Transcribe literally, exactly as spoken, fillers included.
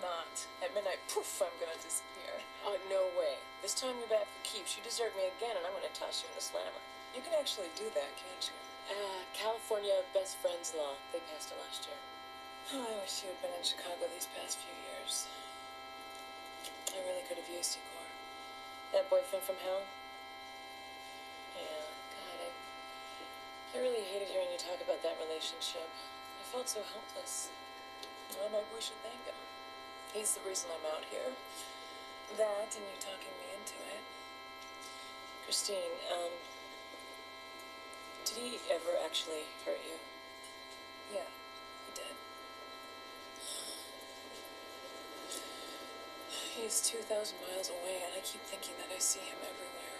not. At midnight, poof, I'm gonna disappear. Oh, no way. This time you're back for keeps. You desert me again, and I'm gonna toss you in the slammer. You can actually do that, can't you? Uh, California Best Friends Law. They passed it last year. Oh, I wish you had been in Chicago these past few years. I really could have used you, Cor. That boyfriend from hell? Yeah, God, I, I really hated hearing you talk about that relationship. I felt so helpless. Well, maybe we should thank him. He's the reason I'm out here. That and you talking me into it. Christine, um, did he ever actually hurt you? Yeah, he did. He's two thousand miles away, and I keep thinking that I see him everywhere.